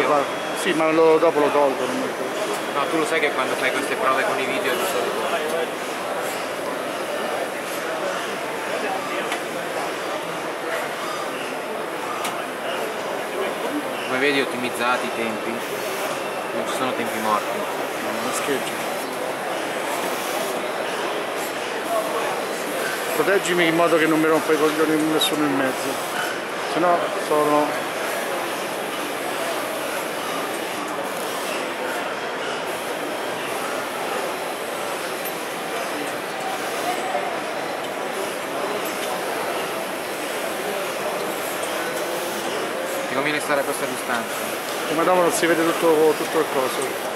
fa. Sì, ma dopo lo tolgo. No, tu lo sai che quando fai queste prove con i video di solito. Come vedi ottimizzati i tempi, non ci sono tempi morti. Non scheggio. Proteggimi in modo che non mi rompa i coglioni nessuno in mezzo, se no sono... Ti conviene stare a questa distanza? Ma dopo non si vede tutto il coso.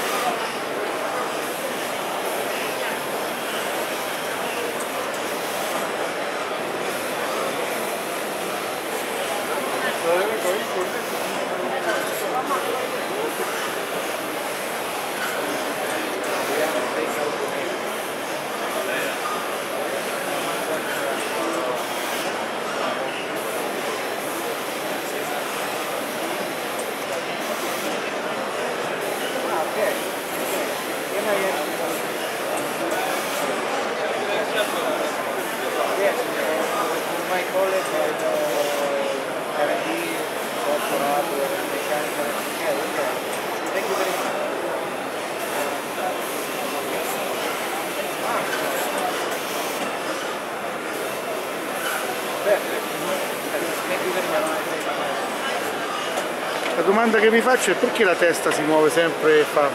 La domanda che mi faccio è perché la testa si muove sempre e fa...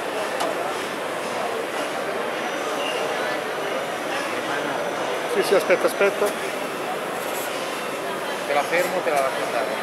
Sì, aspetta. Te la fermo o te la lascio andare?